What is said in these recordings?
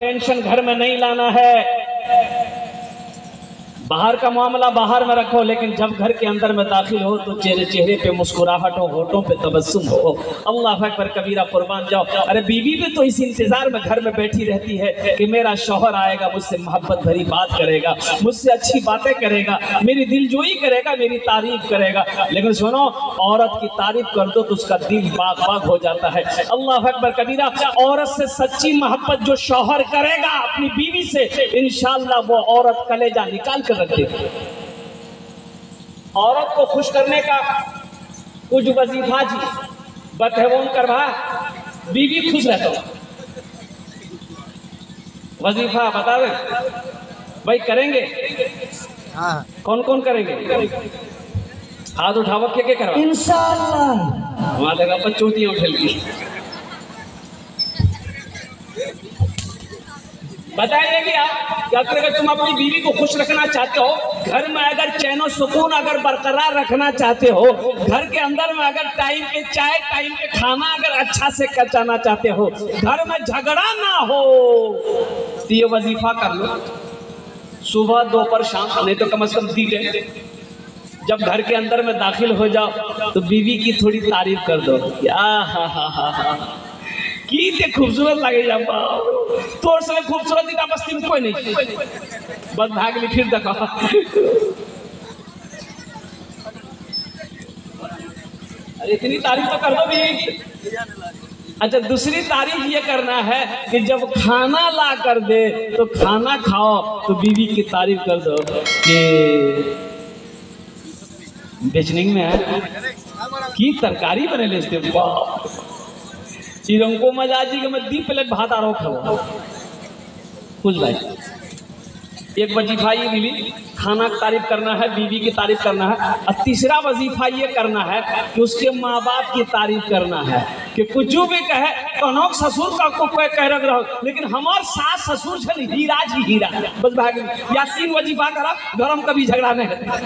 Tension घर में नहीं लाना है। बाहर का मामला बाहर में रखो, लेकिन जब घर के अंदर में दाखिल हो तो चेहरे पे मुस्कुराहट हो, होठों पे तबस्सुम हो। अल्लाह अकबर कबीरा, कुर्बान जाओ। अरे बीवी भी तो इस इंतजार में घर में बैठी रहती है कि मेरा शौहर आएगा, मुझसे मोहब्बत भरी बात करेगा, मुझसे अच्छी बातें करेगा, मेरी दिलजोई करेगा, मेरी तारीफ करेगा। लेकिन सुनो, औरत की तारीफ कर दो तो उसका दिल बाग बाग हो जाता है। अल्लाह अकबर कबीरा। औरत से सच्ची मोहब्बत जो शौहर करेगा अपनी बीवी से, इंशाअल्लाह वो औरत कलेजा निकाल कर रख देगी। औरत को खुश करने का कुछ वजीफा जी बतहवों करवा, बीवी खुश रहता हो। वजीफा बता दें भाई, करेंगे? हाँ। कौन कौन करेंगे? हाथ उठाओ, के करवा इंशाअल्लाह। वहां देखा बच्चों की उठल की। बताइए कि आप अगर तुम अपनी बीवी को खुश रखना चाहते हो, घर में अगर चैन और सुकून अगर बरकरार रखना चाहते हो, घर के अंदर में अगर टाइम पे चाय, टाइम पे खाना अगर अच्छा से करना चाहते हो, घर में झगड़ा ना हो, तो ये वजीफा कर लो। सुबह दोपहर शाम, नहीं तो कम से कम दीजिए। जब घर के अंदर में दाखिल हो जाओ तो बीवी की थोड़ी तारीफ कर दो। की खूबसूरत लगे जा, तोर से खूबसूरत इतना बस्ती में कोई नहीं, बस भाग ली फिर देखो। अरे इतनी तारीफ तो कर दो बीवी। अच्छा, दूसरी तारीफ ये करना है कि जब खाना ला कर दे तो खाना खाओ तो बीवी की तारीफ कर दो कि बेचनिंग में है की तरकारी बने ले को मजा जी के मैं दी प्लेट भात आरो खाओ कुछ भाई। एक वजीफा ये बीवी खाना की तारीफ करना है, बीवी की तारीफ करना है। और तीसरा वजीफा ये करना है कि उसके माँ बाप की तारीफ करना है कि कुछ भी कहे, कनौक ससुर का को कह रहो, लेकिन हमार सास ससुर छल हीरा जी हीरा, बस भाग। या 3 वजीफा करा, घर में कभी झगड़ा नहीं है।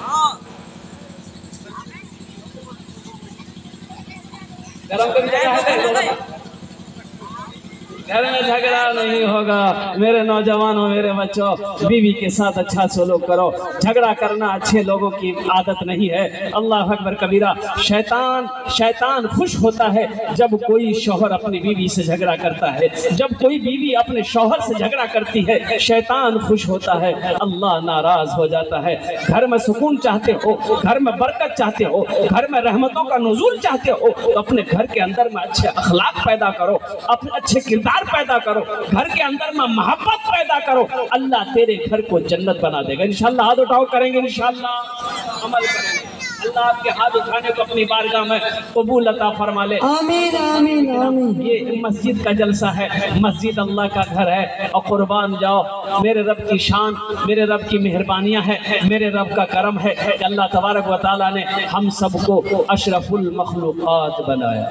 घर में झगड़ा नहीं होगा। मेरे नौजवानों, मेरे बच्चों, बीवी के साथ अच्छा सलूक करो। झगड़ा करना अच्छे लोगों की आदत नहीं है। अल्लाह अकबर कबीरा। शैतान खुश होता है जब कोई शौहर अपनी बीवी से झगड़ा करता है। जब कोई बीवी अपने शौहर से झगड़ा करती है, शैतान खुश होता है, अल्लाह नाराज हो जाता है। घर में सुकून चाहते हो, घर में बरकत चाहते हो, घर में रहमतों का नुज़ूल चाहते हो, तो अपने घर के अंदर में अच्छे अखलाक पैदा करो, अपने अच्छे किरदार पैदा करो, घर के अंदर में मोहब्बत पैदा करो। अल्लाह तेरे घर को जन्नत बना देगा इंशाअल्लाह। हाथ उठाओ, करेंगे इंशाअल्लाह, अमल करेंगे। अल्लाह आपके हाथ उठाने को अपनी बारगाह में कबूल अता फरमा ले। आमीन आमीन आमीन। ये मस्जिद का जलसा है, मस्जिद अल्लाह का घर है। और कुर्बान जाओ, मेरे रब की शान, मेरे रब की मेहरबानियां है, मेरे रब का करम है कि अल्लाह तबारक व तआला ने हम सबको अशरफुल मखलूकात बनाया।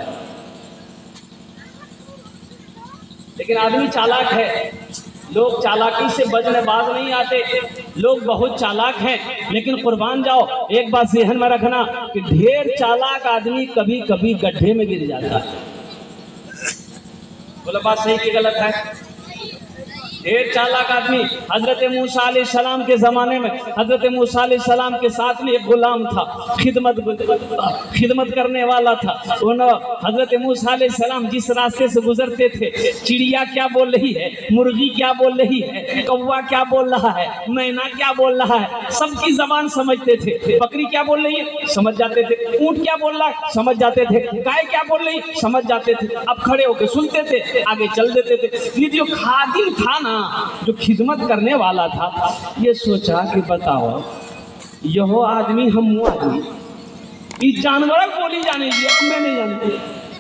लेकिन आदमी चालाक है, लोग चालाकी से बचने बाज नहीं आते। लोग बहुत चालाक हैं, लेकिन कुर्बान जाओ, एक बात ज़हन में रखना कि ढेर चालाक आदमी कभी कभी गड्ढे में गिर जाता है। बोला बात सही कि गलत है? ढेर चालाक आदमी, हजरत मूसा अलैहिस्सलाम के ज़माने में हजरत मूसा अलैहिस्सलाम के साथ में एक गुलाम था, खिदमत करने वाला था। हजरत मूसा अलैहिस्सलाम जिस रास्ते से गुजरते थे, चिड़िया क्या बोल रही है, मुर्गी क्या बोल रही है, कौवा क्या बोल रहा है, मैना क्या बोल रहा है, सबकी जबान समझते थे। बकरी क्या बोल रही है समझ जाते थे, ऊँट क्या बोल रहा है समझ जाते थे, गाय क्या बोल रही समझ जाते थे। अब खड़े होकर सुनते थे, आगे चल देते थे। ये जो खादिम था ना, जो खिदमत करने वाला था, ये सोचा कि बताओ, यहो आदमी हम वो आदमी, इस जानवर बोली जाने की हमें नहीं जाने,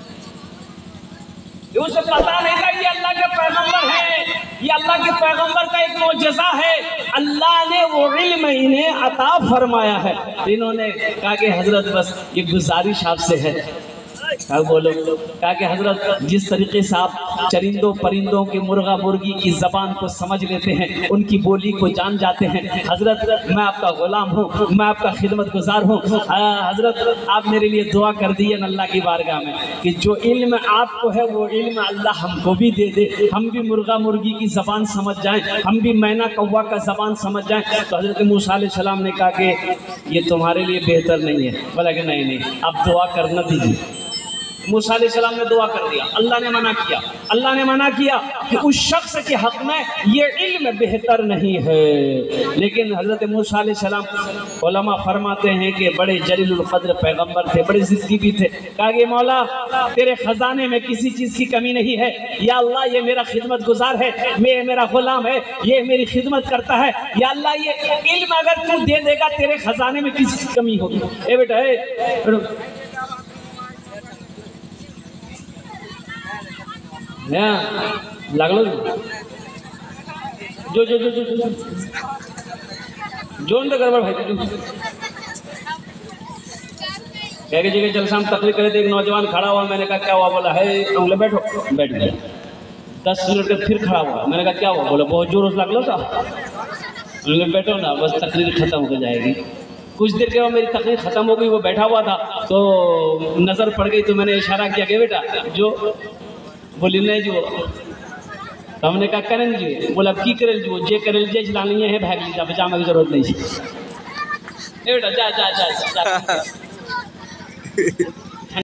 उसे पता नहीं था ये अल्लाह के पैगंबर है, ये अल्लाह के पैगंबर का एक मौजज़ा है। अल्लाह ने वो इल्म इन्हें अता फरमाया है। इन्होंने कहा कि हजरत बस ये गुजारिश आपसे है कहा बोलो। कहा कि हजरत जिस तरीके से आप चरिंदों परिंदों के मुर्गा मुर्गी की जबान को समझ लेते हैं, उनकी बोली को जान जाते हैं, हजरत मैं आपका गुलाम हूँ, मैं आपका खिदमत गुजार हूँ। हजरत आप मेरे लिए दुआ कर दिए अल्लाह की बारगाह में कि जो इल्म आपको है वो इल्म अल्लाह हमको भी दे दे, हम भी मुर्गा मुर्गी की जबान समझ जाएं, हम भी मैना कौवा का जबान समझ जाएं। तो हजरत मूसा अलैहिस्सलाम ने कहा कि ये तुम्हारे लिए बेहतर नहीं है। बोला कि नहीं आप दुआ करना दीजिए। मूसा अलैहिस्सलाम ने दुआ कर दिया, अल्लाह ने मना किया। अल्लाह ने मना किया कि उस शख्स के हक में ये इल्म बेहतर नहीं है। लेकिन हजरत मूसा अलैहिस्सलाम उलमा फरमाते हैं कि बड़े जलीलुल क़द्र पैगंबर थे, बड़े ज़िद्दी भी थे। कहा कि मौला तेरे खजाने में किसी चीज़ की कमी नहीं है, या अल्लाह ये मेरा खिदमत गुजार है, ये मेरा गुलाम है, ये मेरी खिदमत करता है, या अल्लाह ये इल्म अगर तू दे देगा तेरे खजाने में किसी की कमी होगी। ए बेटा लागलो जो जो जो जो जो जोन तो गड़बड़ भाई कह के जगह जलसा हम तकलीफ करे थे। एक नौजवान खड़ा हुआ, मैंने कहा क्या हुआ? बोला है बोले बैठो। बैठ गया। 10 मिनट के फिर खड़ा हुआ, मैंने कहा क्या हुआ? बोला बहुत जोर से लागलो था। बोले बैठो ना, बस तकलीफ खत्म हो जाएगी। कुछ देर के बाद मेरी तकलीफ खत्म हो गई, वो बैठा हुआ था तो नजर पड़ गई, तो मैंने इशारा किया कि बेटा जो बोली नहीं जो। तो हमने कहा करें जी। बोला की करें जो जे करें जे चलानी है भाग लीजिए, बचाने की जरूरत नहीं है। बेटा जा जा जा, जा।